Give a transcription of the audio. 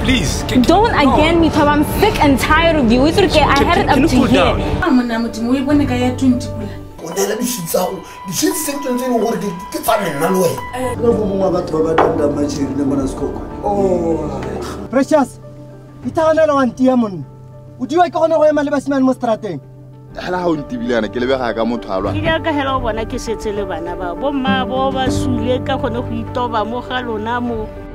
please. Don't again me, Tom. I'm sick and tired of you. It's okay. I had it up to here. Precious, would you like to know my man was strategic? Hello, Tibiana, Kelebaka Motala. Hello, when I kiss it, Telebana, Bomma, Bova, Suleka, Honohito, Mohalo, Namo.